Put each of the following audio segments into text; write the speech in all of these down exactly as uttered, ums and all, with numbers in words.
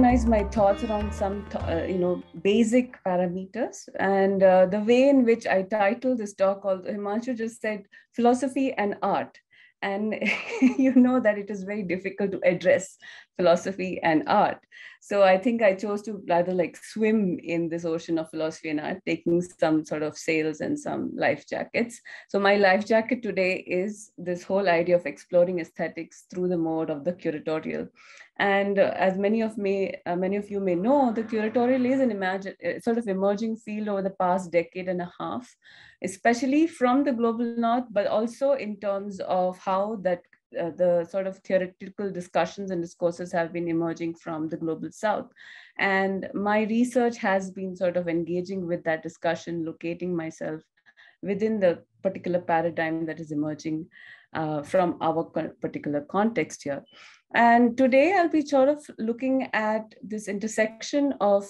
organize my thoughts around some, uh, you know, basic parameters. And uh, the way in which I titled this talk, called, Himanshu just said, philosophy and art. And you know that it is very difficult to address philosophy and art. So I think I chose to rather like swim in this ocean of philosophy and art, taking some sort of sails and some life jackets. So my life jacket today is this whole idea of exploring aesthetics through the mode of the curatorial. And uh, as many of me, uh, many of you may know, the curatorial is an imagine, uh, sort of emerging field over the past decade and a half, especially from the global north, but also in terms of how that uh, the sort of theoretical discussions and discourses have been emerging from the global south. And my research has been sort of engaging with that discussion, locating myself within the particular paradigm that is emerging uh, from our particular context here. And today I'll be sort of looking at this intersection of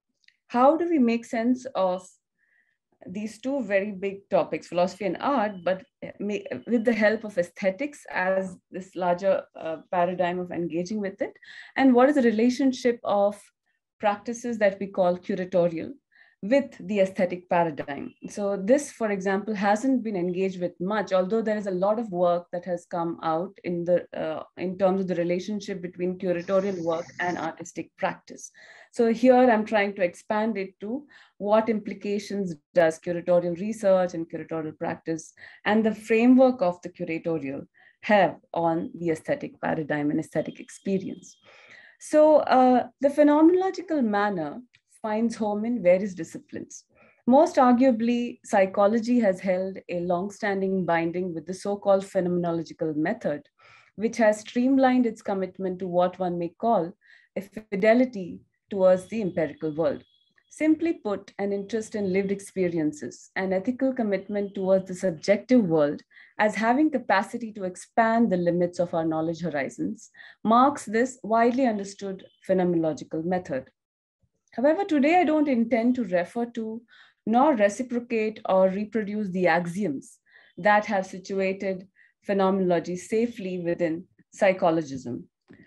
how do we make sense of these two very big topics, philosophy and art, but with the help of aesthetics as this larger uh, paradigm of engaging with it. And what is the relationship of practices that we call curatorial with the aesthetic paradigm? So this, for example, hasn't been engaged with much, although there is a lot of work that has come out in the uh, in terms of the relationship between curatorial work and artistic practice. So here I'm trying to expand it to what implications does curatorial research and curatorial practice and the framework of the curatorial have on the aesthetic paradigm and aesthetic experience. So uh, the phenomenological manner finds home in various disciplines. Most arguably, psychology has held a long-standing binding with the so-called phenomenological method, which has streamlined its commitment to what one may call a fidelity towards the empirical world. Simply put, an interest in lived experiences, an ethical commitment towards the subjective world as having capacity to expand the limits of our knowledge horizons, marks this widely understood phenomenological method. However, today I don't intend to refer to nor reciprocate or reproduce the axioms that have situated phenomenology safely within psychologism.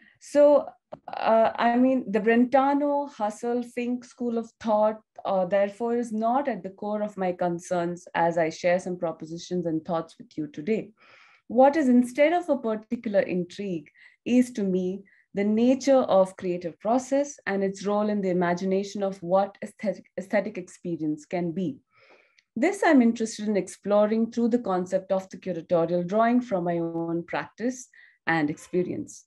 So, uh, I mean, the Brentano, Husserl, Fink school of thought, uh, therefore, is not at the core of my concerns as I share some propositions and thoughts with you today. What is instead of a particular intrigue is to me the nature of creative process and its role in the imagination of what aesthetic, aesthetic experience can be. This I'm interested in exploring through the concept of the curatorial, drawing from my own practice and experience.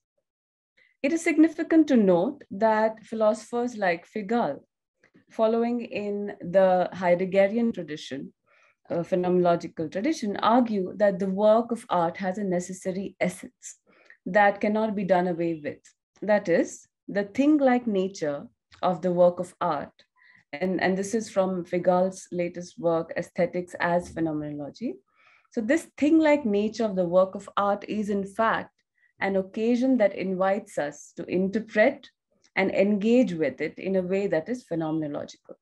It is significant to note that philosophers like Figal, following in the Heideggerian tradition, a phenomenological tradition, argue that the work of art has a necessary essence that cannot be done away with. That is, the thing-like nature of the work of art. And, and this is from Figal's latest work, Aesthetics as Phenomenology. So this thing-like nature of the work of art is in fact an occasion that invites us to interpret and engage with it in a way that is phenomenological.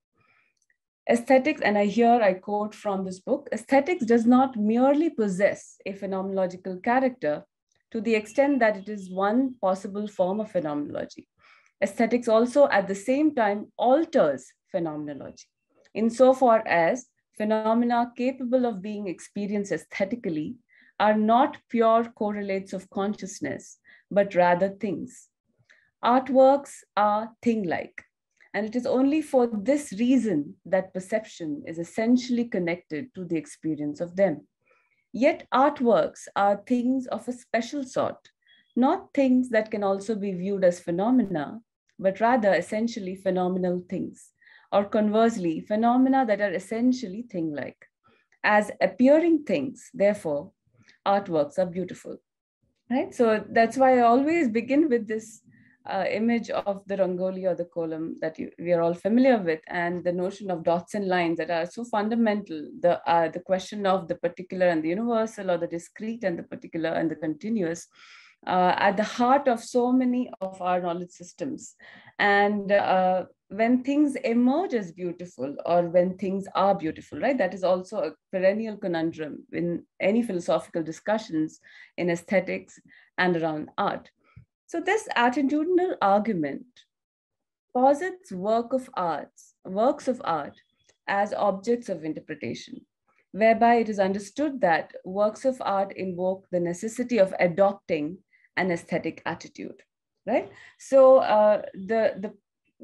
Aesthetics, and I here I quote from this book, aesthetics does not merely possess a phenomenological character to the extent that it is one possible form of phenomenology. Aesthetics also at the same time alters phenomenology insofar as phenomena capable of being experienced aesthetically are not pure correlates of consciousness, but rather things. Artworks are thing-like, and it is only for this reason that perception is essentially connected to the experience of them. Yet artworks are things of a special sort, not things that can also be viewed as phenomena, but rather essentially phenomenal things, or conversely, phenomena that are essentially thing-like. As appearing things, therefore, artworks are beautiful, right? So that's why I always begin with this uh, image of the rangoli or the kolam that you, we are all familiar with, and the notion of dots and lines that are so fundamental, the, uh, the question of the particular and the universal, or the discrete and the particular and the continuous, uh, at the heart of so many of our knowledge systems. And uh, when things emerge as beautiful, or when things are beautiful, right? That is also a perennial conundrum in any philosophical discussions in aesthetics and around art. So this attitudinal argument posits work of arts, works of art as objects of interpretation, whereby it is understood that works of art invoke the necessity of adopting an aesthetic attitude, right? So uh, the, the,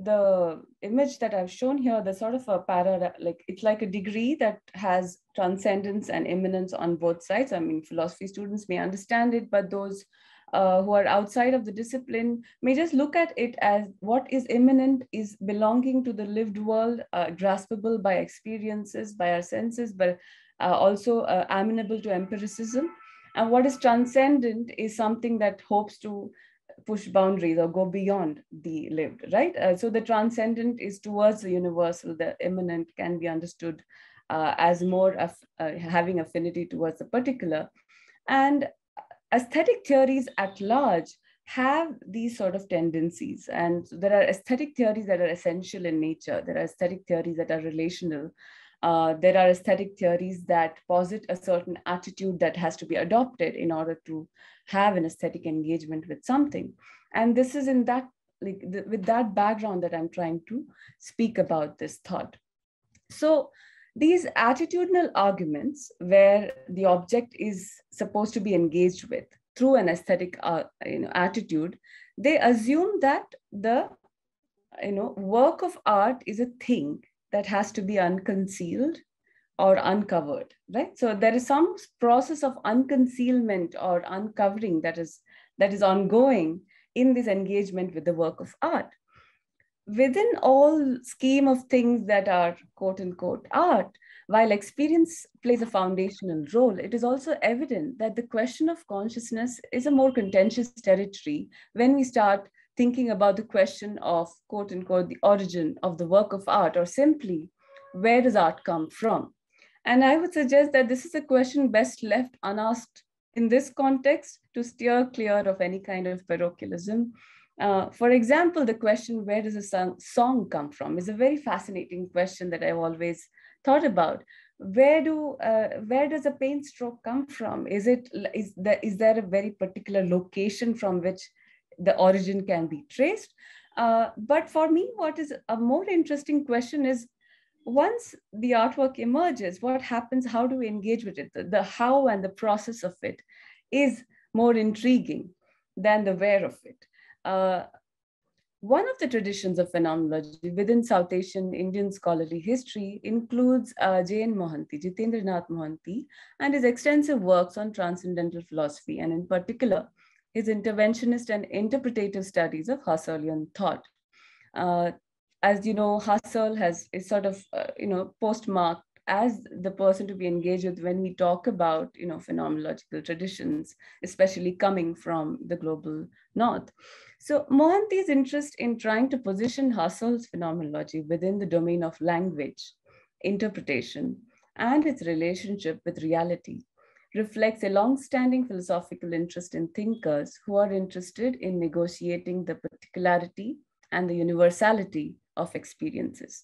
the image that I've shown here, the sort of a para, like it's like a degree that has transcendence and immanence on both sides. I mean, philosophy students may understand it, but those uh, who are outside of the discipline may just look at it as what is immanent is belonging to the lived world, uh, graspable by experiences, by our senses, but uh, also uh, amenable to empiricism. And what is transcendent is something that hopes to push boundaries or go beyond the lived, right? Uh, so the transcendent is towards the universal, the immanent can be understood uh, as more of uh, having affinity towards the particular. And aesthetic theories at large have these sort of tendencies. And there are aesthetic theories that are essential in nature. There are aesthetic theories that are relational. Uh, there are aesthetic theories that posit a certain attitude that has to be adopted in order to have an aesthetic engagement with something. And this is in that, like the, with that background that I'm trying to speak about this thought. So these attitudinal arguments where the object is supposed to be engaged with through an aesthetic uh, you know, attitude, they assume that the you know, work of art is a thing that has to be unconcealed or uncovered, right? So there is some process of unconcealment or uncovering that is, that is ongoing in this engagement with the work of art. Within all scheme of things that are quote unquote art, while experience plays a foundational role, it is also evident that the question of consciousness is a more contentious territory when we start thinking about the question of quote unquote the origin of the work of art, or simply where does art come from? And I would suggest that this is a question best left unasked in this context to steer clear of any kind of parochialism. Uh, for example, the question, where does a song, song come from, is a very fascinating question that I've always thought about. Where do uh, where does a paint stroke come from? Is it is there is there a very particular location from which the origin can be traced? Uh, but for me, what is a more interesting question is, once the artwork emerges, what happens? How do we engage with it? The, the how and the process of it is more intriguing than the where of it. Uh, one of the traditions of phenomenology within South Asian Indian scholarly history includes uh, J N Mohanty, Jitendranath Mohanty, and his extensive works on transcendental philosophy, and in particular, his interventionist and interpretative studies of Husserlian thought. Uh, as you know, Husserl has is sort of uh, you know postmarked as the person to be engaged with when we talk about you know phenomenological traditions, especially coming from the global north. So Mohanty's interest in trying to position Husserl's phenomenology within the domain of language, interpretation, and its relationship with reality reflects a long-standing philosophical interest in thinkers who are interested in negotiating the particularity and the universality of experiences.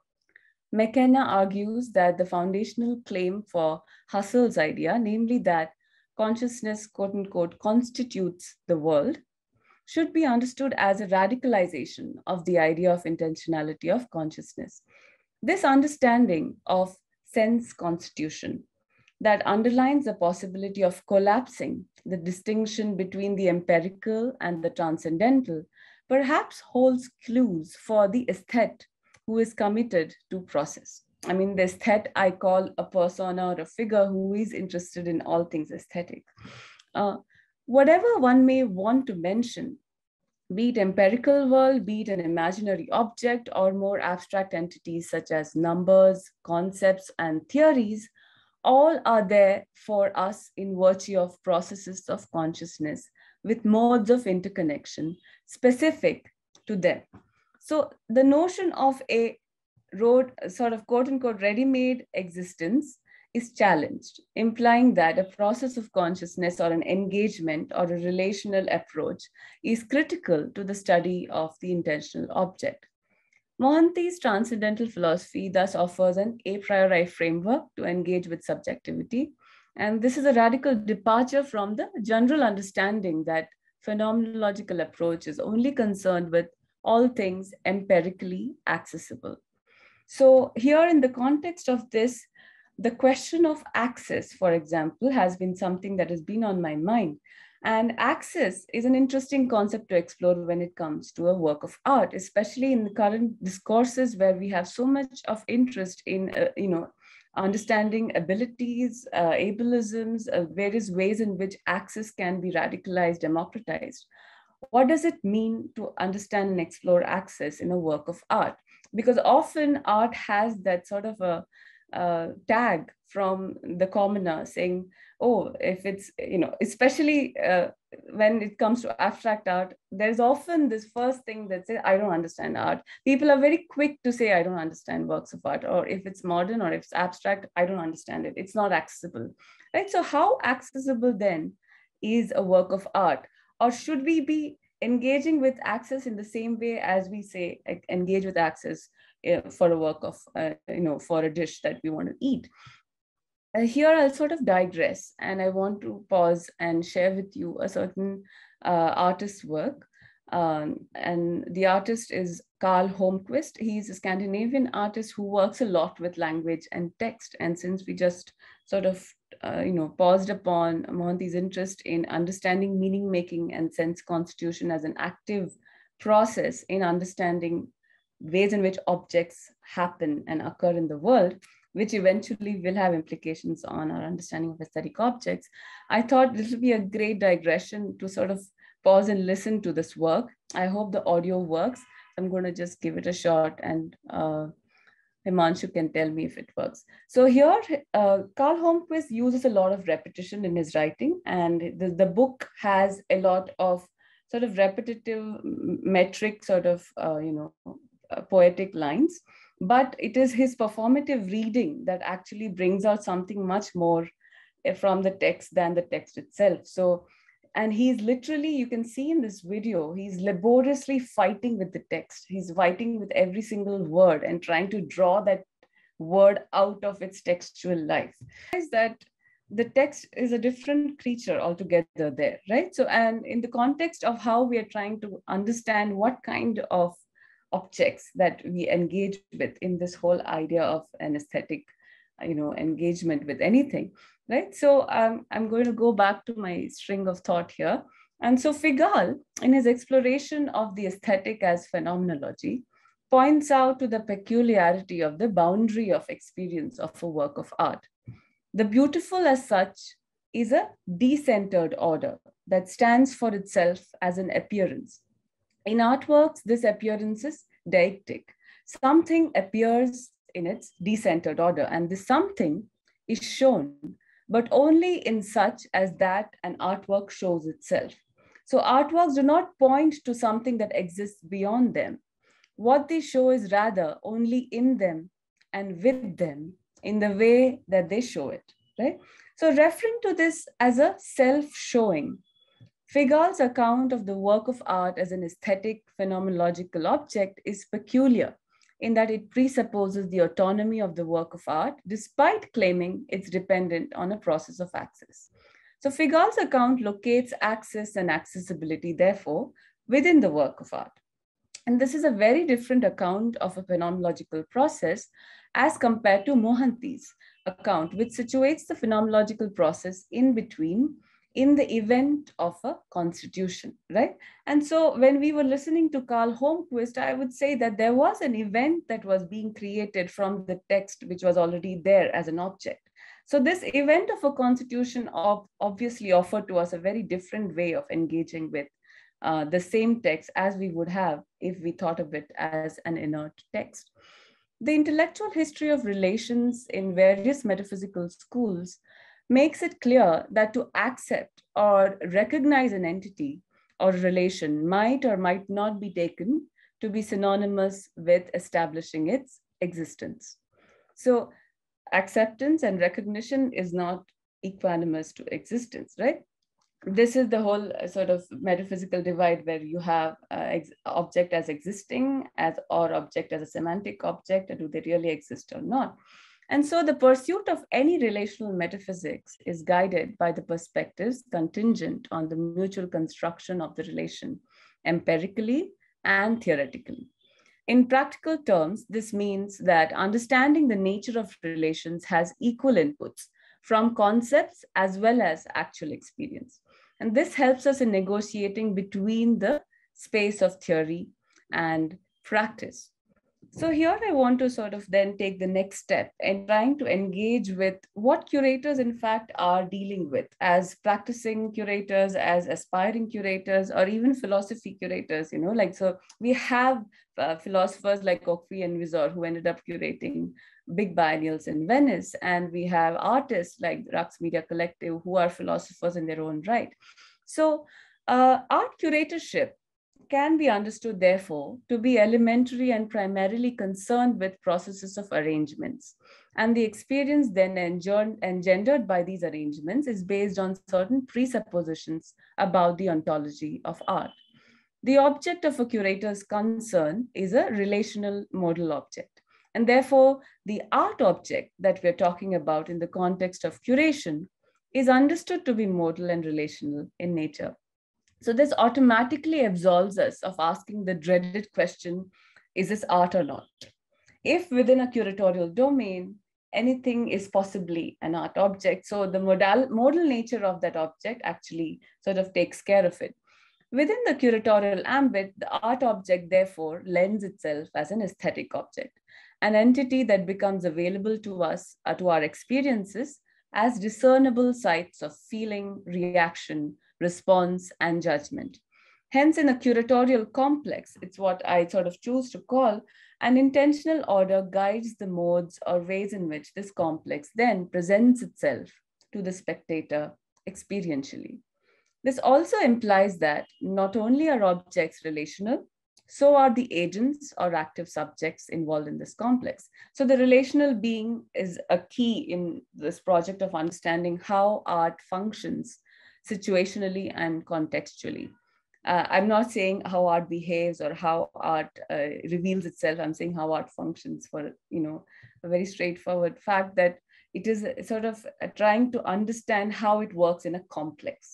McKenna argues that the foundational claim for Husserl's idea, namely that consciousness, quote unquote, constitutes the world, should be understood as a radicalization of the idea of intentionality of consciousness. This understanding of sense constitution that underlines the possibility of collapsing the distinction between the empirical and the transcendental perhaps holds clues for the aesthete who is committed to process. I mean, the aesthete I call a persona or a figure who is interested in all things aesthetic. Uh, whatever one may want to mention, be it empirical world, be it an imaginary object, or more abstract entities such as numbers, concepts, and theories, all are there for us in virtue of processes of consciousness with modes of interconnection specific to them. So the notion of a road, sort of quote unquote ready-made existence is challenged, implying that a process of consciousness or an engagement or a relational approach is critical to the study of the intentional object. Mohanty's transcendental philosophy thus offers an a priori framework to engage with subjectivity. And this is a radical departure from the general understanding that phenomenological approach is only concerned with all things empirically accessible. So here in the context of this, the question of access, for example, has been something that has been on my mind. And access is an interesting concept to explore when it comes to a work of art, especially in the current discourses where we have so much of interest in, uh, you know, understanding abilities, uh, ableisms, uh, various ways in which access can be radicalized, democratized. What does it mean to understand and explore access in a work of art? Because often art has that sort of a uh, tag from the commoner saying, oh, if it's, you know, especially uh, when it comes to abstract art, there's often this first thing that says, I don't understand art. People are very quick to say, I don't understand works of art, or if it's modern or if it's abstract, I don't understand it. It's not accessible, right? So how accessible then is a work of art? Or should we be engaging with access in the same way as we say, engage with access uh, for a work of, uh, you know, for a dish that we want to eat? Uh, here I'll sort of digress, and I want to pause and share with you a certain uh, artist's work. Um, and the artist is Carl Holmquist. He's a Scandinavian artist who works a lot with language and text. And since we just sort of, uh, you know, paused upon Mohanty's interest in understanding meaning making and sense constitution as an active process in understanding ways in which objects happen and occur in the world, which eventually will have implications on our understanding of aesthetic objects, I thought this would be a great digression to sort of pause and listen to this work. I hope the audio works. I'm going to just give it a shot, and uh, Himanshu can tell me if it works. So here, uh, Carl Holmquist uses a lot of repetition in his writing, and the, the book has a lot of sort of repetitive metric sort of, uh, you know, uh, poetic lines. But it is his performative reading that actually brings out something much more from the text than the text itself. So, and he's literally, you can see in this video, he's laboriously fighting with the text. He's fighting with every single word and trying to draw that word out of its textual life. Is that the text is a different creature altogether there, right? So, and in the context of how we are trying to understand what kind of objects that we engage with in this whole idea of an aesthetic, you know, engagement with anything, right? So um, I'm going to go back to my string of thought here. And so Figal, in his exploration of the aesthetic as phenomenology, points out to the peculiarity of the boundary of experience of a work of art. The beautiful as such is a decentered order that stands for itself as an appearance. In artworks, this appearance is deictic. Something appears in its decentered order, and this something is shown, but only in such as that an artwork shows itself. So artworks do not point to something that exists beyond them. What they show is rather only in them and with them in the way that they show it, right? So referring to this as a self-showing, Figal's account of the work of art as an aesthetic phenomenological object is peculiar in that it presupposes the autonomy of the work of art, despite claiming it's dependent on a process of access. So Figal's account locates access and accessibility, therefore, within the work of art. And this is a very different account of a phenomenological process as compared to Mohanty's account, which situates the phenomenological process in between, in the event of a constitution, right? And so when we were listening to Carl Holmquist, I would say that there was an event that was being created from the text, which was already there as an object. So this event of a constitution obviously offered to us a very different way of engaging with uh, the same text as we would have if we thought of it as an inert text. The intellectual history of relations in various metaphysical schools makes it clear that to accept or recognize an entity or relation might or might not be taken to be synonymous with establishing its existence. So acceptance and recognition is not equanimous to existence, right? This is the whole sort of metaphysical divide where you have uh, object as existing as or object as a semantic object, and do they really exist or not? And so the pursuit of any relational metaphysics is guided by the perspectives contingent on the mutual construction of the relation, empirically, and theoretically. In practical terms, this means that understanding the nature of relations has equal inputs from concepts as well as actual experience. And this helps us in negotiating between the space of theory and practice. So here I want to sort of then take the next step in trying to engage with what curators in fact are dealing with as practicing curators, as aspiring curators, or even philosophy curators, you know, like, so we have uh, philosophers like Ockham and Visor who ended up curating big biennials in Venice. And we have artists like Rux Media Collective who are philosophers in their own right. So uh, art curatorship can be understood, therefore, to be elementary and primarily concerned with processes of arrangements. And the experience then engendered by these arrangements is based on certain presuppositions about the ontology of art. The object of a curator's concern is a relational modal object. And therefore, the art object that we're talking about in the context of curation is understood to be modal and relational in nature. So this automatically absolves us of asking the dreaded question, is this art or not? If within a curatorial domain, anything is possibly an art object, so the modal, modal nature of that object actually sort of takes care of it. Within the curatorial ambit, the art object therefore lends itself as an aesthetic object, an entity that becomes available to us, uh, to our experiences, as discernible sites of feeling, reaction, response, and judgment. Hence, in a curatorial complex, it's what I sort of choose to call an intentional order guides the modes or ways in which this complex then presents itself to the spectator experientially. This also implies that not only are objects relational, so are the agents or active subjects involved in this complex. So the relational being is a key in this project of understanding how art functions situationally and contextually. Uh, I'm not saying how art behaves or how art uh, reveals itself. I'm saying how art functions, for, you know, a very straightforward fact that it is sort of trying to understand how it works in a complex.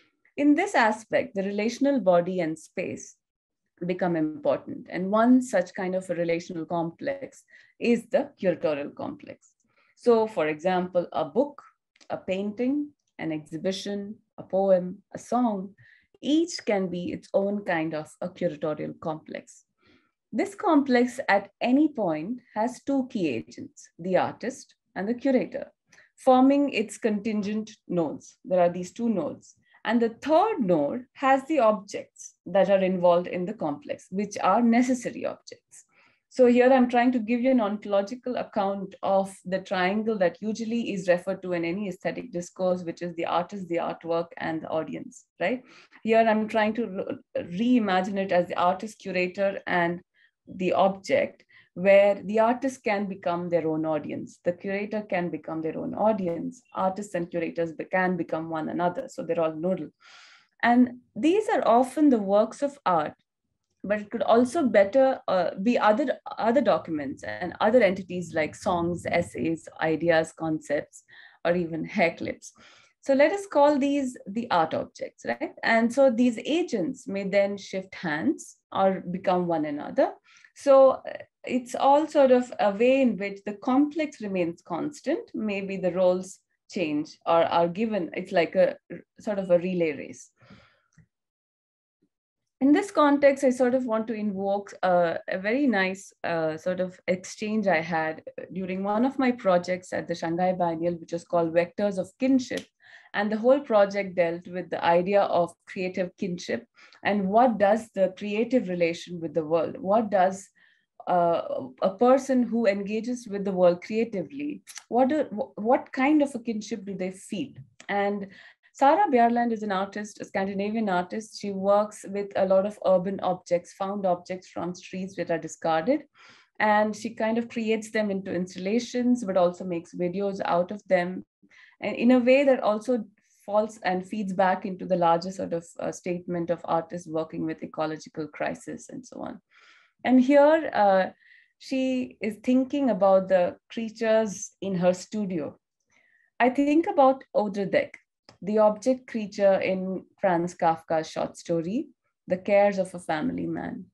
In this aspect, the relational body and space become important. And one such kind of a relational complex is the curatorial complex. So for example, a book, a painting, an exhibition, a poem, a song, each can be its own kind of a curatorial complex. This complex at any point has two key agents, the artist and the curator, forming its contingent nodes. There are these two nodes. And the third node has the objects that are involved in the complex, which are necessary objects. So here I'm trying to give you an ontological account of the triangle that usually is referred to in any aesthetic discourse, which is the artist, the artwork, and the audience, right? Here I'm trying to reimagine it as the artist, curator, and the object, where the artist can become their own audience. The curator can become their own audience. Artists and curators can become one another. So they're all nodal. And these are often the works of art, but it could also better uh, be other, other documents and other entities like songs, essays, ideas, concepts, or even hair clips. So let us call these the art objects, right? And so these agents may then shift hands or become one another. So it's all sort of a way in which the complex remains constant. Maybe the roles change or are given. It's like a sort of a relay race. In this context, I sort of want to invoke uh, a very nice uh, sort of exchange I had during one of my projects at the Shanghai Biennial, which was called Vectors of Kinship. And the whole project dealt with the idea of creative kinship and what does the creative relation with the world, what does uh, a person who engages with the world creatively, what, do, what kind of a kinship do they feel? And Sarah Bjerland is an artist, a Scandinavian artist. She works with a lot of urban objects, found objects from streets that are discarded. And she kind of creates them into installations, but also makes videos out of them. And in a way that also falls and feeds back into the larger sort of uh, statement of artists working with ecological crisis and so on. And here uh, she is thinking about the creatures in her studio. I think about Odredek, the object creature in Franz Kafka's short story, The Cares of a Family Man.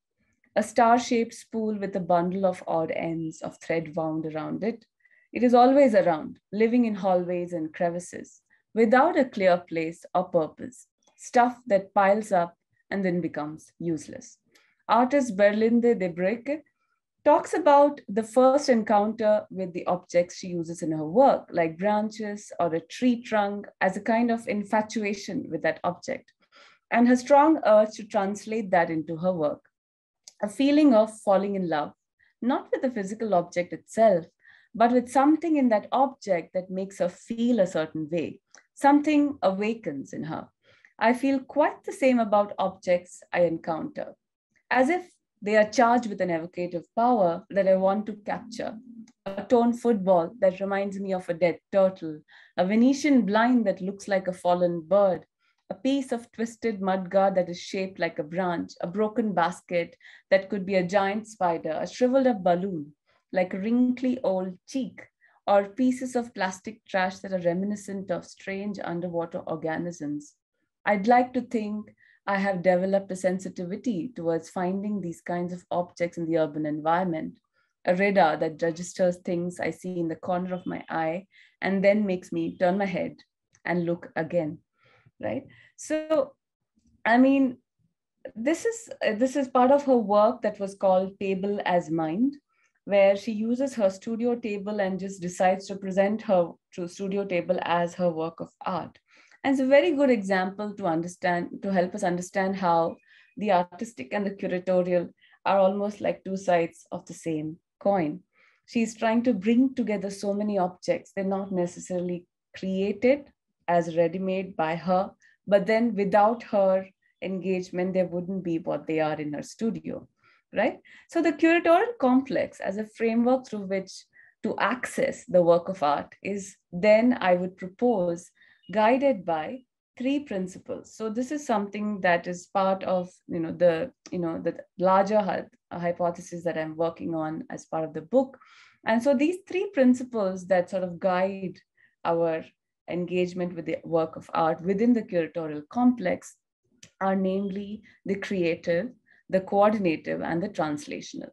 a star-shaped spool with a bundle of odd ends of thread wound around it. It is always around, living in hallways and crevices, without a clear place or purpose, stuff that piles up and then becomes useless. Artist Berlinde de Breke talks about the first encounter with the objects she uses in her work, like branches or a tree trunk, as a kind of infatuation with that object, and her strong urge to translate that into her work. A feeling of falling in love, not with the physical object itself, but with something in that object that makes her feel a certain way. Something awakens in her. I feel quite the same about objects I encounter, as if they are charged with an evocative power that I want to capture. A torn football that reminds me of a dead turtle, a Venetian blind that looks like a fallen bird, a piece of twisted mudguard that is shaped like a branch, a broken basket that could be a giant spider, a shriveled up balloon like a wrinkly old cheek, or pieces of plastic trash that are reminiscent of strange underwater organisms. I'd like to think I have developed a sensitivity towards finding these kinds of objects in the urban environment, a radar that registers things I see in the corner of my eye and then makes me turn my head and look again, right? So, I mean, this is, this is part of her work that was called Table as Mind, where she uses her studio table and just decides to present her studio table as her work of art. And it's a very good example to understand, to help us understand how the artistic and the curatorial are almost like two sides of the same coin. She's trying to bring together so many objects. They're not necessarily created as ready-made by her, but then without her engagement, they wouldn't be what they are in her studio, right? So the curatorial complex as a framework through which to access the work of art is then, I would propose, guided by three principles. So this is something that is part of, you know, the, you know, the larger hypothesis that I'm working on as part of the book. And so these three principles that sort of guide our engagement with the work of art within the curatorial complex are namely the creative, the coordinative, and the translational.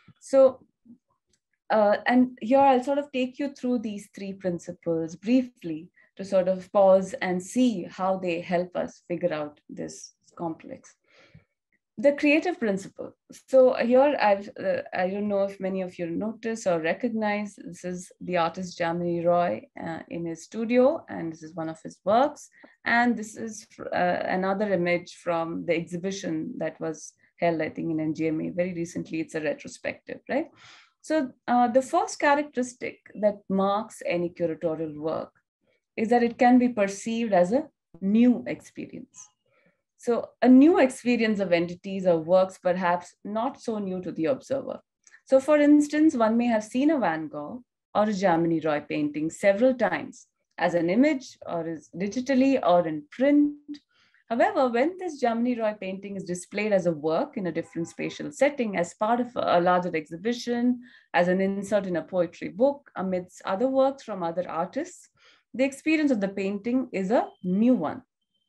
So, uh, and here I'll sort of take you through these three principles briefly to sort of pause and see how they help us figure out this complex. The creative principle. So here I've, uh, I don't know if many of you notice or recognize, this is the artist Jamini Roy uh, in his studio, and this is one of his works. And this is uh, another image from the exhibition that was held, I think, in N G M A very recently. It's a retrospective, right? So uh, the first characteristic that marks any curatorial work is that it can be perceived as a new experience. So a new experience of entities or works, perhaps not so new to the observer. So for instance, one may have seen a Van Gogh or a Jamini Roy painting several times as an image or is digitally or in print. However, when this Jamini Roy painting is displayed as a work in a different spatial setting, as part of a larger exhibition, as an insert in a poetry book, amidst other works from other artists, the experience of the painting is a new one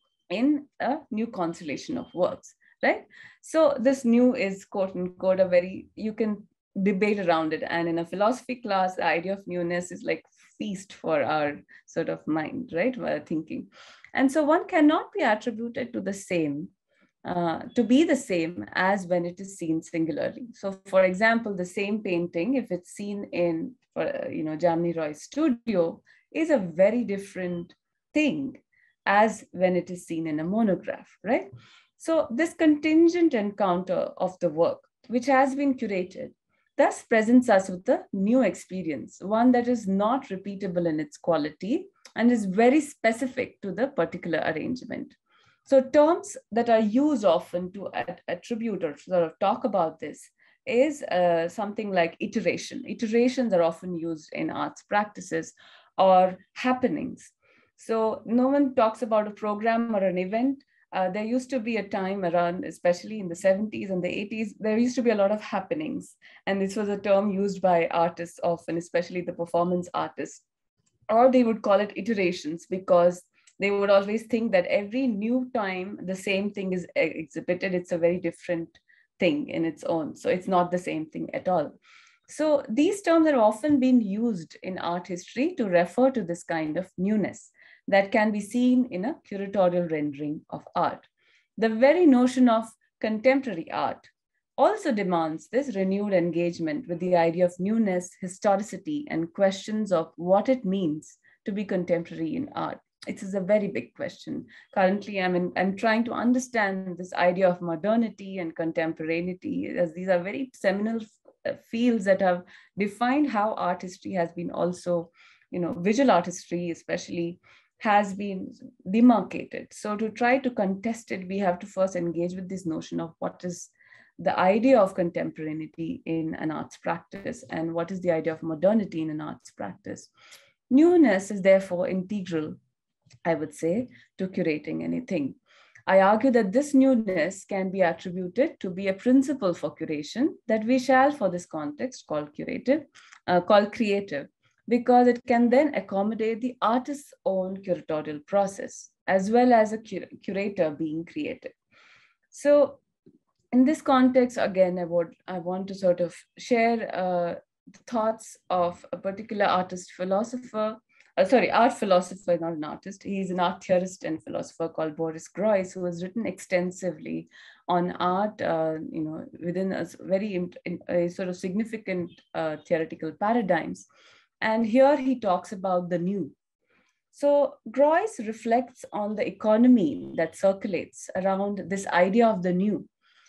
in a new constellation of works, right? So this new is quote unquote a very, you can debate around it. And in a philosophy class, the idea of newness is like feast for our sort of mind, right? Our thinking. And so one cannot be attributed to the same, uh, to be the same as when it is seen singularly. So for example, the same painting, if it's seen in, uh, you know, Jamini Roy's studio, is a very different thing as when it is seen in a monograph, right? So this contingent encounter of the work, which has been curated, thus presents us with a new experience, one that is not repeatable in its quality and is very specific to the particular arrangement. So terms that are used often to attribute or sort of talk about this is uh, something like iteration. Iterations are often used in arts practices, or happenings. So no one talks about a program or an event. Uh, there used to be a time around, especially in the seventies and the eighties, there used to be a lot of happenings. And this was a term used by artists often, especially the performance artists. Or they would call it iterations because they would always think that every new time the same thing is exhibited. It's a very different thing in its own. So it's not the same thing at all. So these terms have often been used in art history to refer to this kind of newness that can be seen in a curatorial rendering of art. The very notion of contemporary art also demands this renewed engagement with the idea of newness, historicity, and questions of what it means to be contemporary in art. It is a very big question. Currently, I'm, in, I'm trying to understand this idea of modernity and contemporaneity, as these are very seminal fields that have defined how art history has been also, you know, visual art history especially, has been demarcated. So to try to contest it, we have to first engage with this notion of what is the idea of contemporaneity in an arts practice and what is the idea of modernity in an arts practice. Newness is therefore integral, I would say, to curating anything. I argue that this newness can be attributed to be a principle for curation that we shall, for this context, call curative, uh, call creative, because it can then accommodate the artist's own curatorial process, as well as a cur curator being creative. So in this context, again, I, would, I want to sort of share uh, the thoughts of a particular artist philosopher, uh, sorry, art philosopher, not an artist. He's an art theorist and philosopher called Boris Groys, who has written extensively on art, uh, you know, within a very in, in, a sort of significant uh, theoretical paradigms. And here he talks about the new. So Groys reflects on the economy that circulates around this idea of the new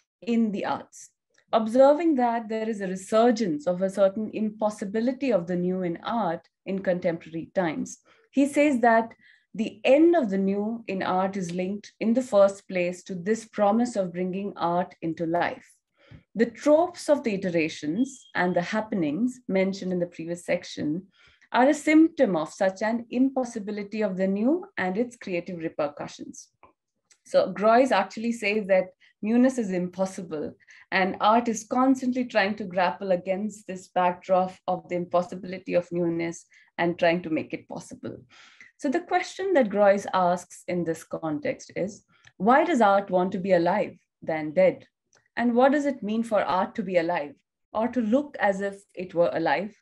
in the arts, observing that there is a resurgence of a certain impossibility of the new in art in contemporary times. He says that the end of the new in art is linked in the first place to this promise of bringing art into life. The tropes of the iterations and the happenings mentioned in the previous section are a symptom of such an impossibility of the new and its creative repercussions. So Groys actually says that newness is impossible, and art is constantly trying to grapple against this backdrop of the impossibility of newness and trying to make it possible. So the question that Groys asks in this context is, why does art want to be alive than dead? And what does it mean for art to be alive or to look as if it were alive?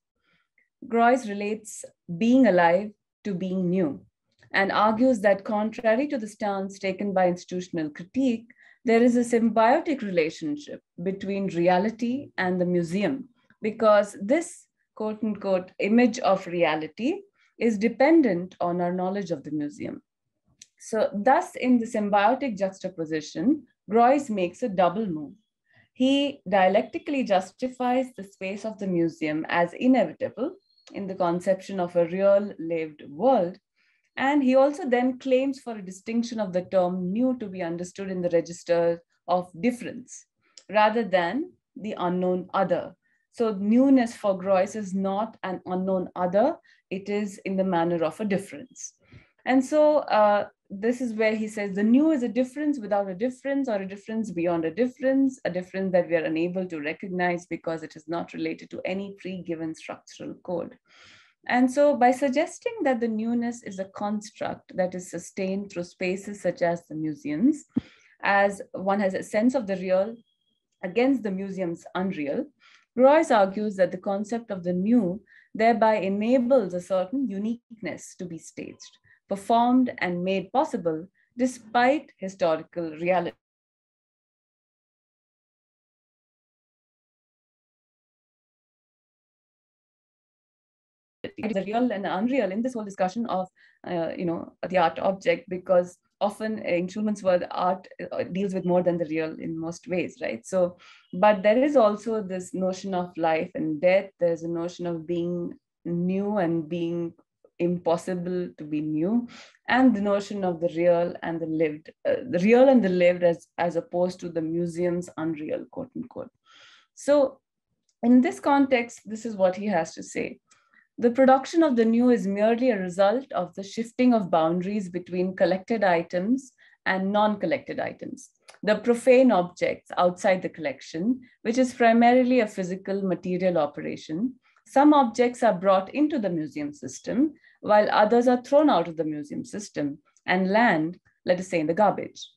Groys relates being alive to being new and argues that contrary to the stance taken by institutional critique, there is a symbiotic relationship between reality and the museum, because this quote unquote image of reality is dependent on our knowledge of the museum. So thus in the symbiotic juxtaposition, Groys makes a double move. He dialectically justifies the space of the museum as inevitable in the conception of a real lived world. And he also then claims for a distinction of the term new to be understood in the register of difference rather than the unknown other. So newness for Groys is not an unknown other, it is in the manner of a difference. And so uh, this is where he says the new is a difference without a difference, or a difference beyond a difference, a difference that we are unable to recognize because it is not related to any pre-given structural code. And so by suggesting that the newness is a construct that is sustained through spaces such as the museums, as one has a sense of the real against the museum's unreal, Groys argues that the concept of the new thereby enables a certain uniqueness to be staged, performed, and made possible despite historical reality. The real and unreal in this whole discussion of, uh, you know, the art object, because often in Schulman's world, art deals with more than the real in most ways, right? So, but there is also this notion of life and death. There's a notion of being new and being impossible to be new, and the notion of the real and the lived, uh, the real and the lived as, as opposed to the museum's unreal, quote unquote. So in this context, this is what he has to say. The production of the new is merely a result of the shifting of boundaries between collected items and non-collected items, the profane objects outside the collection, which is primarily a physical material operation. Some objects are brought into the museum system, while others are thrown out of the museum system and land, let us say, in the garbage.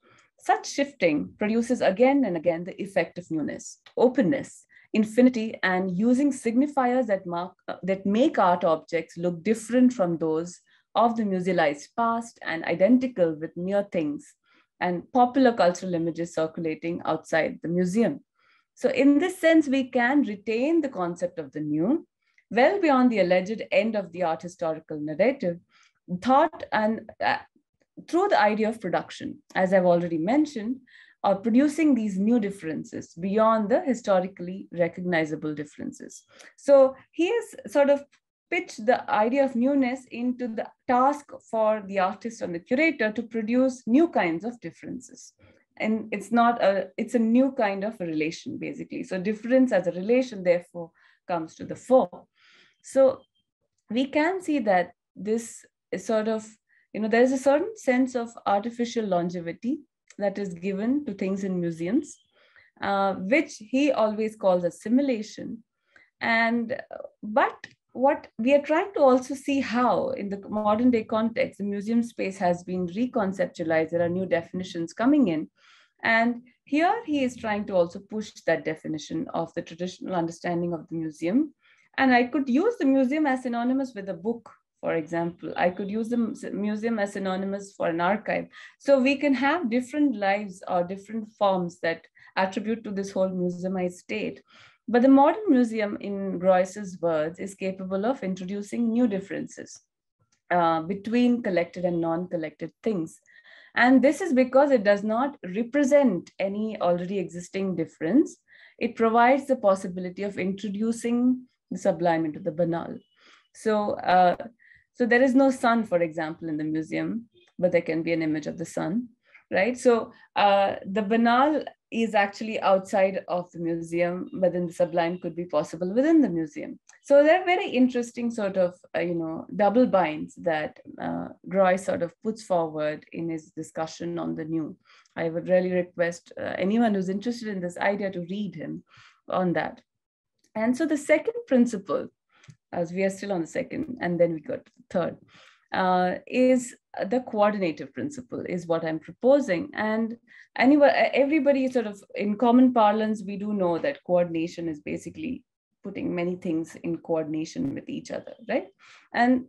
Such shifting produces again and again the effect of newness, openness, infinity, and using signifiers that, mark, uh, that make art objects look different from those of the musealized past and identical with mere things and popular cultural images circulating outside the museum. So in this sense, we can retain the concept of the new, well beyond the alleged end of the art historical narrative, thought and uh, through the idea of production, as I've already mentioned, are producing these new differences beyond the historically recognizable differences. So he has sort of pitched the idea of newness into the task for the artist and the curator to produce new kinds of differences. And it's not a, it's a new kind of a relation, basically. So difference as a relation, therefore, comes to the fore. So we can see that this is sort of, you know, there's a certain sense of artificial longevity that is given to things in museums, uh, which he always calls assimilation. And, but what we are trying to also see how in the modern day context, the museum space has been reconceptualized. There are new definitions coming in. And here he is trying to also push that definition of the traditional understanding of the museum. And I could use the museum as synonymous with a book, for example. I could use the museum as synonymous for an archive. So we can have different lives or different forms that attribute to this whole museumized state. But the modern museum, in Groys's words, is capable of introducing new differences uh, between collected and non-collected things. And this is because it does not represent any already existing difference. It provides the possibility of introducing the sublime into the banal. So, uh, so there is no sun, for example, in the museum, but there can be an image of the sun, right? So uh, the banal is actually outside of the museum, but then the sublime could be possible within the museum. So they're very interesting sort of, uh, you know, double binds that uh, Groys sort of puts forward in his discussion on the new. I would really request uh, anyone who's interested in this idea to read him on that. And so the second principle, as we are still on the second, and then we got to the third, uh, is the coordinative principle is what I'm proposing. And anyway, everybody sort of in common parlance, we do know that coordination is basically putting many things in coordination with each other, right? And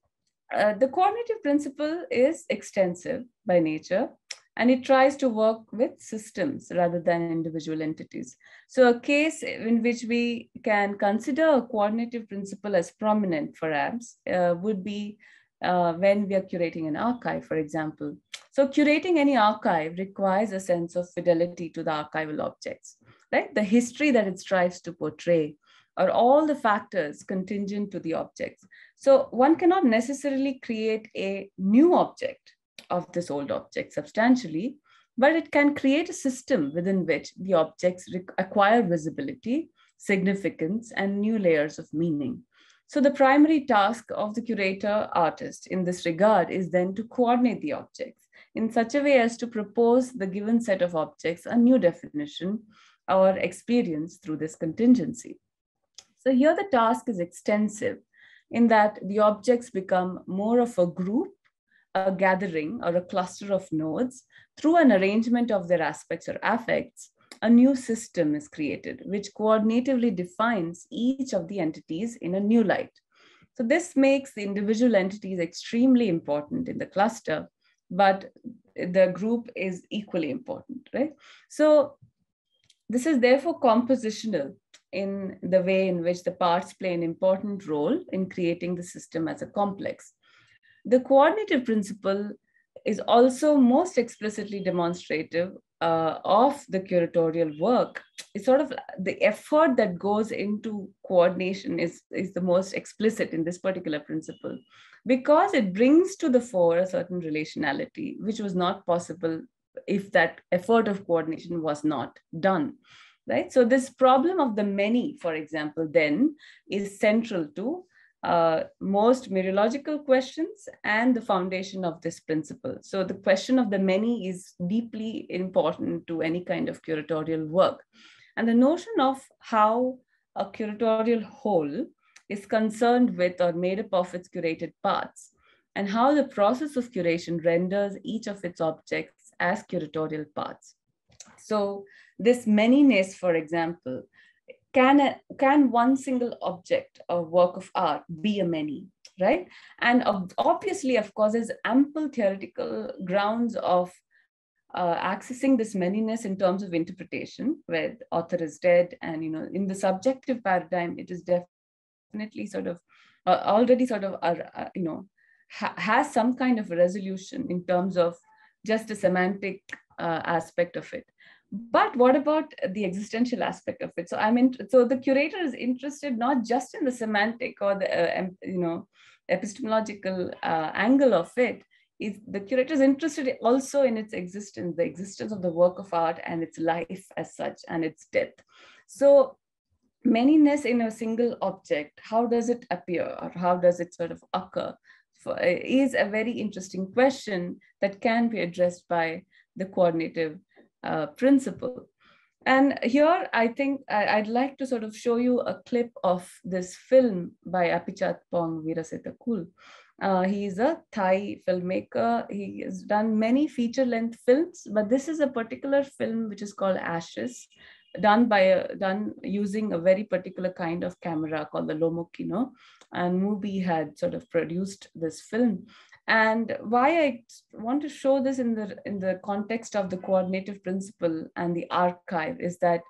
uh, the coordinative principle is extensive by nature, and it tries to work with systems rather than individual entities. So a case in which we can consider a coordinative principle as prominent, perhaps, uh, would be uh, when we are curating an archive, for example. So curating any archive requires a sense of fidelity to the archival objects, right? The history that it strives to portray, or all the factors contingent to the objects. So one cannot necessarily create a new object of this old object substantially, but it can create a system within which the objects acquire visibility, significance, and new layers of meaning. So the primary task of the curator artist in this regard is then to coordinate the objects in such a way as to propose the given set of objects a new definition or experience through this contingency. So here the task is extensive in that the objects become more of a group, a gathering, or a cluster of nodes. Through an arrangement of their aspects or affects, a new system is created, which coordinatively defines each of the entities in a new light. So this makes the individual entities extremely important in the cluster, but the group is equally important, right? So this is therefore compositional in the way in which the parts play an important role in creating the system as a complex. The coordinative principle is also most explicitly demonstrative uh, of the curatorial work. It's sort of the effort that goes into coordination is, is the most explicit in this particular principle, because it brings to the fore a certain relationality, which was not possible if that effort of coordination was not done. Right? So this problem of the many, for example, then is central to uh, most mereological questions and the foundation of this principle. So the question of the many is deeply important to any kind of curatorial work. And the notion of how a curatorial whole is concerned with or made up of its curated parts, and how the process of curation renders each of its objects as curatorial paths. So this manyness, for example, can, a, can one single object or work of art be a many, right? And obviously, of course, there's ample theoretical grounds of uh, accessing this manyness in terms of interpretation, where the author is dead. And, you know, in the subjective paradigm, it is definitely sort of uh, already sort of, uh, uh, you know, ha has some kind of a resolution in terms of just a semantic uh, aspect of it. But what about the existential aspect of it? So I mean, so the curator is interested not just in the semantic or the uh, you know epistemological uh, angle of it. Is the curator is interested also in its existence, the existence of the work of art and its life as such and its death. So manyness in a single object, how does it appear or how does it sort of occur, for, is a very interesting question that can be addressed by the coordinative Uh, principle. And here, I think I'd like to sort of show you a clip of this film by Apichatpong Weerasetthakul. Uh, he is a Thai filmmaker. He has done many feature-length films, but this is a particular film which is called Ashes, done by a, done using a very particular kind of camera called the Lomokino. And Mubi had sort of produced this film. And why I want to show this in the, in the context of the coordinative principle and the archive is that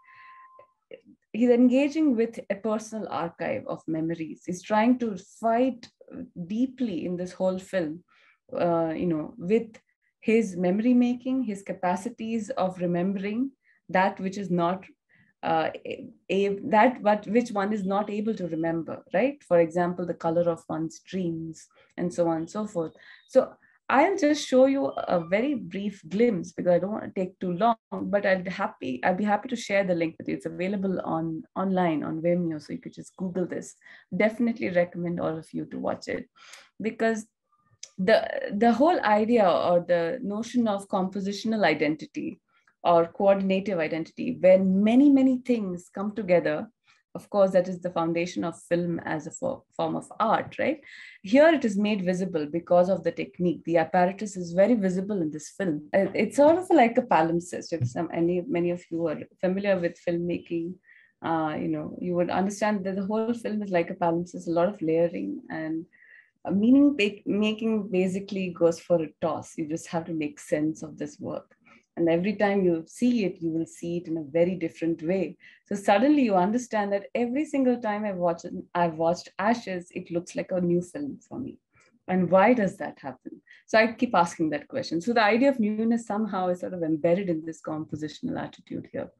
he's engaging with a personal archive of memories. He's trying to fight deeply in this whole film, uh, you know, with his memory making, his capacities of remembering that which is not Uh, a, that but which one is not able to remember, right? For example, the color of one's dreams and so on and so forth. So I'll just show you a very brief glimpse because I don't want to take too long, but I'd happy, I'd be happy to share the link with you. It's available on online on Vimeo, so you could just Google this. Definitely recommend all of you to watch it because the, the whole idea or the notion of compositional identity or coordinative identity, when many, many things come together, of course, that is the foundation of film as a for, form of art, right? Here it is made visible because of the technique. The apparatus is very visible in this film. It's sort of like a palimpsest. If some, any, many of you are familiar with filmmaking, uh, you know, you would understand that the whole film is like a palimpsest, a lot of layering, and meaning making basically goes for a toss. You just have to make sense of this work. And every time you see it, you will see it in a very different way. So suddenly you understand that every single time I've watched, I've watched Ashes, it looks like a new film for me. And why does that happen? So I keep asking that question. So the idea of newness somehow is sort of embedded in this compositional attitude here.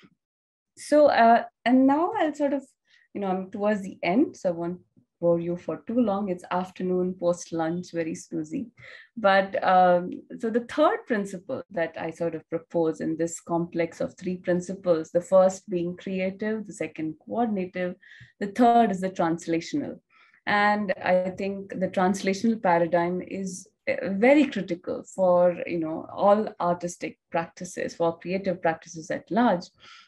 So, uh, and now I'll sort of, you know, I'm towards the end, so I won't bore you for too long. It's afternoon, post lunch, very snoozy. But um, so the third principle that I sort of propose in this complex of three principles, the first being creative, the second coordinative, the third is the translational. And I think the translational paradigm is very critical for, you know, all artistic practices, for creative practices at large.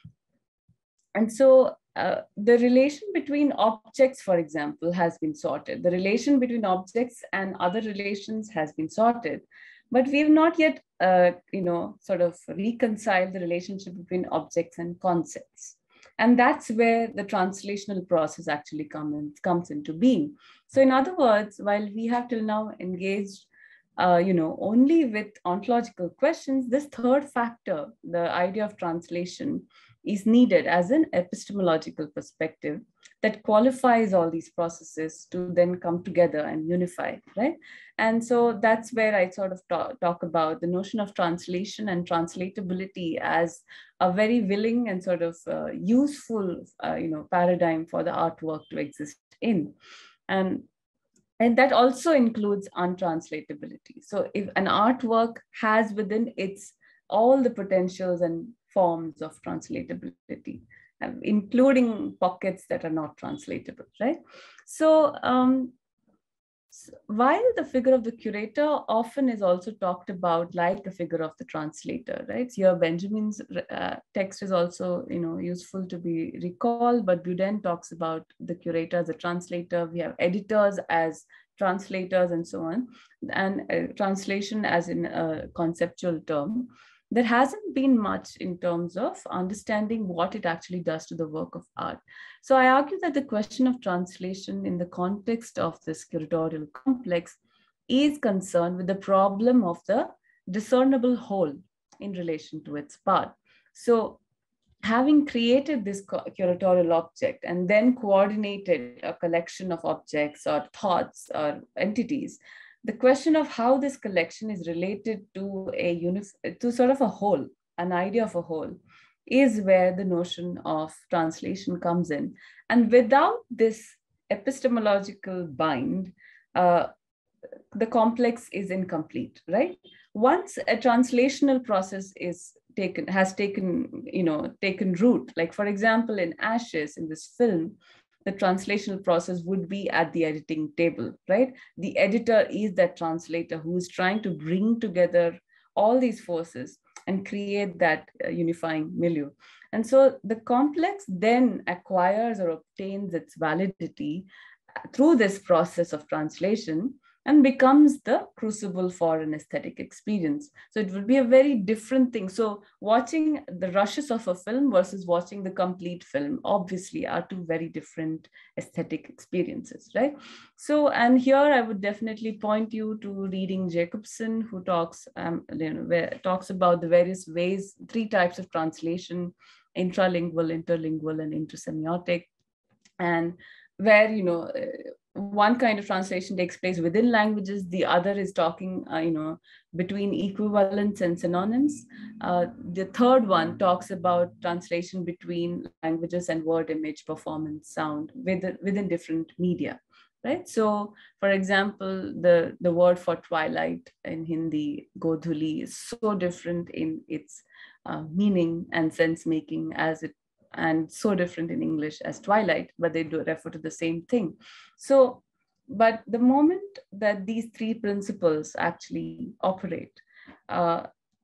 And so uh, the relation between objects, for example, has been sorted. The relation between objects and other relations has been sorted, but we have not yet, uh, you know, sort of reconciled the relationship between objects and concepts. And that's where the translational process actually come in, comes into being. So in other words, while we have till now engaged Uh, you know, only with ontological questions, this third factor, the idea of translation, is needed as an epistemological perspective that qualifies all these processes to then come together and unify, right? And so that's where I sort of talk, talk about the notion of translation and translatability as a very willing and sort of uh, useful, uh, you know, paradigm for the artwork to exist in. And And that also includes untranslatability. So if an artwork has within its all the potentials and forms of translatability, including pockets that are not translatable, right? So um, while the figure of the curator often is also talked about like the figure of the translator, right? Here Benjamin's uh, text is also, you know, useful to be recalled, but Boudin talks about the curator as a translator. We have editors as translators and so on, and uh, translation as in a conceptual term, there hasn't been much in terms of understanding what it actually does to the work of art. So I argue that the question of translation in the context of this curatorial complex is concerned with the problem of the discernible whole in relation to its part. So having created this curatorial object and then coordinated a collection of objects or thoughts or entities, the question of how this collection is related to a unif- to sort of a whole, an idea of a whole, is where the notion of translation comes in. And without this epistemological bind, uh, the complex is incomplete, right? Once a translational process is taken, has taken, you know, taken root, like for example, in Ashes, in this film, the translational process would be at the editing table, right? The editor is that translator who is trying to bring together all these forces and create that uh, unifying milieu. And so the complex then acquires or obtains its validity through this process of translation and becomes the crucible for an aesthetic experience. So it would be a very different thing. So watching the rushes of a film versus watching the complete film obviously are two very different aesthetic experiences, right? So, and here I would definitely point you to reading Jacobson, who talks, um, you know, where, talks about the various ways, three types of translation: intralingual, interlingual, and intersemiotic. And where, you know, one kind of translation takes place within languages, the other is talking, uh, you know, between equivalents and synonyms. Uh, the third one talks about translation between languages and word, image, performance, sound within, within different media, right? So, for example, the, the word for twilight in Hindi, Godhuli, is so different in its uh, meaning and sense making as it and so different in English as twilight, but they do refer to the same thing. So, but the moment that these three principles actually operate, uh,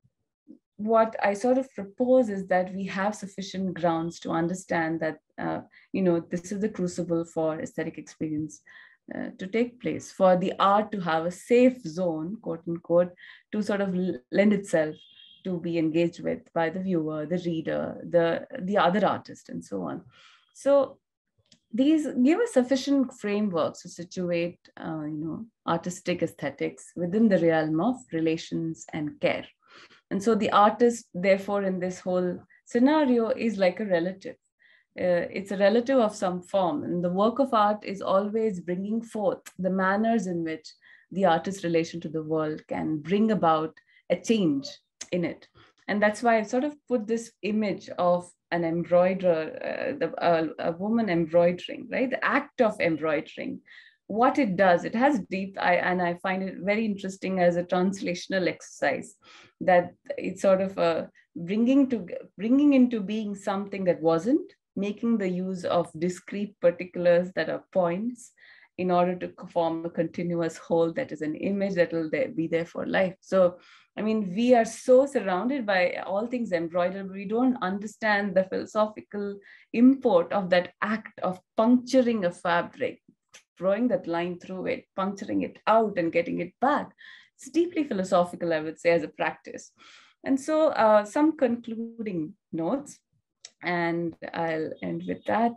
what I sort of propose is that we have sufficient grounds to understand that, uh, you know, this is the crucible for aesthetic experience uh, to take place, for the art to have a safe zone, quote unquote, to sort of lend itself to be engaged with by the viewer, the reader, the, the other artist, and so on. So these give us sufficient frameworks to situate, uh, you know, artistic aesthetics within the realm of relations and care. And so the artist, therefore, in this whole scenario is like a relative. Uh, it's a relative of some form. And the work of art is always bringing forth the manners in which the artist's relation to the world can bring about a change in it. And that's why I sort of put this image of an embroiderer, uh, the, uh, a woman embroidering, right? The act of embroidering, what it does, it has deep, I, and I find it very interesting as a translational exercise, that it's sort of a bringing, to, bringing into being something that wasn't, making the use of discrete particulars that are points in order to form a continuous whole that is an image that will be there for life. So, I mean, we are so surrounded by all things embroidered, we don't understand the philosophical import of that act of puncturing a fabric, drawing that line through it, puncturing it out and getting it back. It's deeply philosophical, I would say, as a practice. And so uh, some concluding notes, and I'll end with that.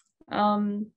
Um,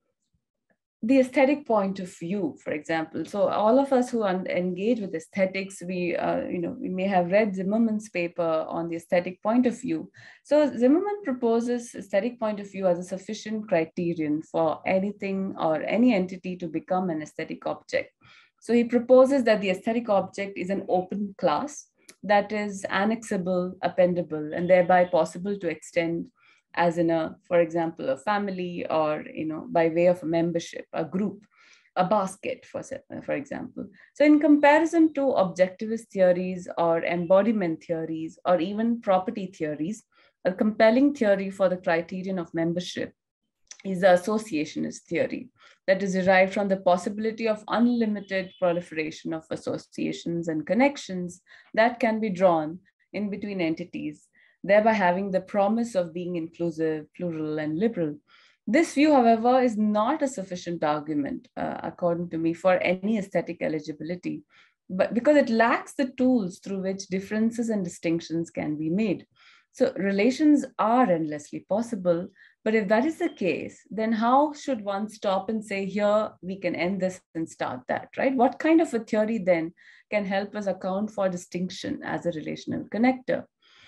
the aesthetic point of view, for example. So all of us who engage with aesthetics, we, uh, you know, we may have read Zimmerman's paper on the aesthetic point of view. So Zimmerman proposes aesthetic point of view as a sufficient criterion for anything or any entity to become an aesthetic object. So he proposes that the aesthetic object is an open class that is annexable, appendable, and thereby possible to extend as in a, for example, a family, or, you know, by way of a membership, a group, a basket, for, for example. So in comparison to objectivist theories or embodiment theories, or even property theories, a compelling theory for the criterion of membership is the associationist theory that is derived from the possibility of unlimited proliferation of associations and connections that can be drawn in between entities, thereby having the promise of being inclusive, plural, and liberal. This view, however, is not a sufficient argument, uh, according to me, for any aesthetic eligibility, but because it lacks the tools through which differences and distinctions can be made. So relations are endlessly possible, but if that is the case, then how should one stop and say, here, we can end this and start that, right? What kind of a theory then can help us account for distinction as a relational connector?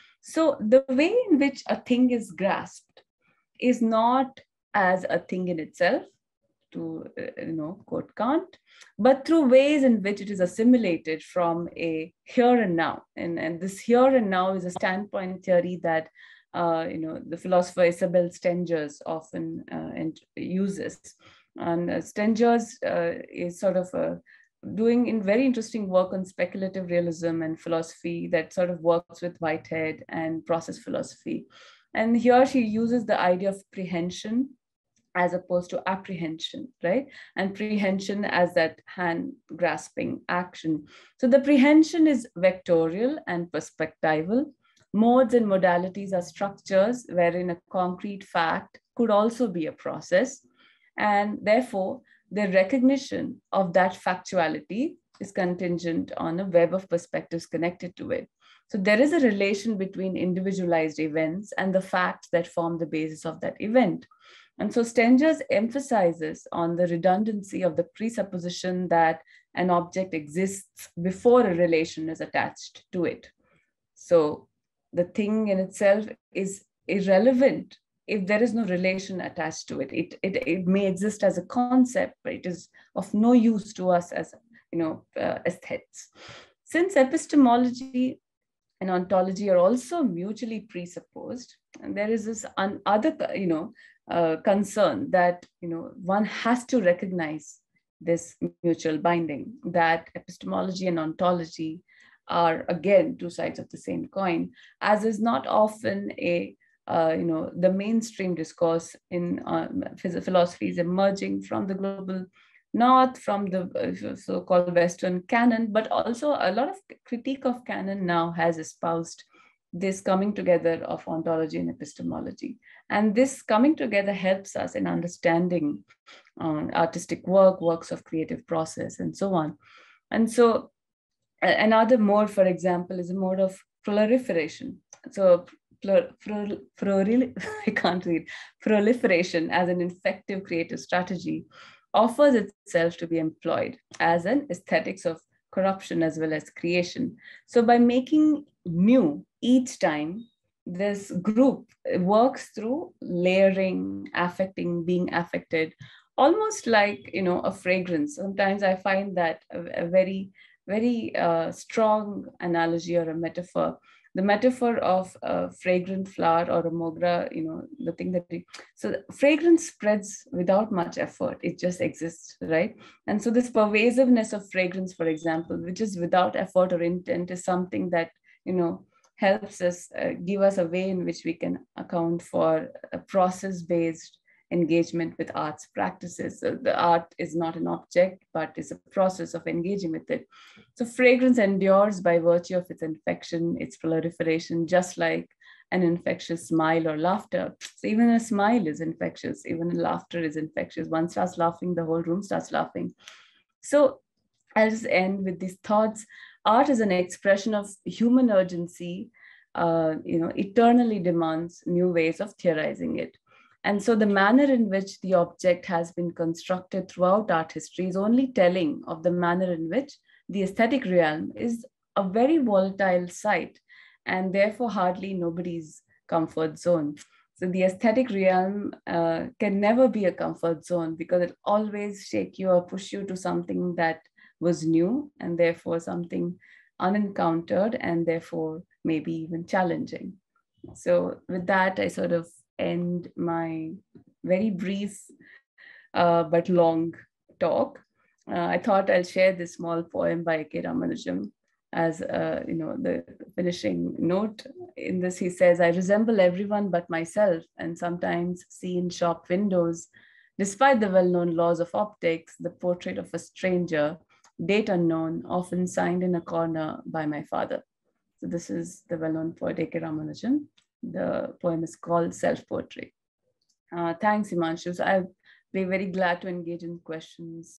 So the way in which a thing is grasped is not as a thing in itself, to uh, you know quote Kant, but through ways in which it is assimilated from a here and now. And, and this here and now is a standpoint theory that uh, you know the philosopher Isabel Stengers often uh, and uses. And uh, Stengers uh, is sort of a doing in very interesting work on speculative realism and philosophy that sort of works with Whitehead and process philosophy. And here she uses the idea of prehension as opposed to apprehension, right? And prehension as that hand grasping action. So the prehension is vectorial and perspectival. Modes and modalities are structures wherein a concrete fact could also be a process. And therefore, the recognition of that factuality is contingent on a web of perspectives connected to it. So there is a relation between individualized events and the facts that form the basis of that event. And so Stengers emphasizes on the redundancy of the presupposition that an object exists before a relation is attached to it. So the thing in itself is irrelevant if there is no relation attached to it. It, it, it may exist as a concept, but it is of no use to us as you know, uh, aesthetes. Since epistemology and ontology are also mutually presupposed, and there is this un- other, you know, uh, concern that, you know, one has to recognize this mutual binding, that epistemology and ontology are, again, two sides of the same coin, as is not often a, uh, you know, the mainstream discourse in uh, philosophies emerging from the global North, from the so-called Western canon, but also a lot of critique of canon now has espoused this coming together of ontology and epistemology. And this coming together helps us in understanding uh, artistic work, works of creative process, and so on. And so another mode, for example, is a mode of proliferation. So Pro, pro, pro, I can't read, proliferation as an effective creative strategy offers itself to be employed as an aesthetics of corruption as well as creation. So by making new each time, this group works through layering, affecting, being affected, almost like, you know, a fragrance. Sometimes I find that a, a very, very uh, strong analogy or a metaphor. The metaphor of a fragrant flower or a mogra, you know, the thing that we, so fragrance spreads without much effort. It just exists, right? And so this pervasiveness of fragrance, for example, which is without effort or intent, is something that, you know, helps us uh, give us a way in which we can account for a process-based engagement with arts practices. So the art is not an object, but is a process of engaging with it. So fragrance endures by virtue of its infection, its proliferation, just like an infectious smile or laughter. So even a smile is infectious, even laughter is infectious. One starts laughing, the whole room starts laughing. So I'll just end with these thoughts. Art is an expression of human urgency, uh, you know, eternally demands new ways of theorizing it. And so the manner in which the object has been constructed throughout art history is only telling of the manner in which the aesthetic realm is a very volatile site and therefore hardly nobody's comfort zone. So the aesthetic realm uh, can never be a comfort zone because it always shake you or push you to something that was new and therefore something unencountered and therefore maybe even challenging. So with that, I sort of end my very brief uh, but long talk. Uh, I thought I'll share this small poem by K. Ramanujam as uh, you know, the finishing note. In this, he says, I resemble everyone but myself and sometimes see in shop windows, despite the well-known laws of optics, the portrait of a stranger, date unknown, often signed in a corner by my father. So this is the well-known poet A K Ramanujam. The poem is called Self-Portrait. Uh, thanks, Himanshu. So I'll be very glad to engage in questions.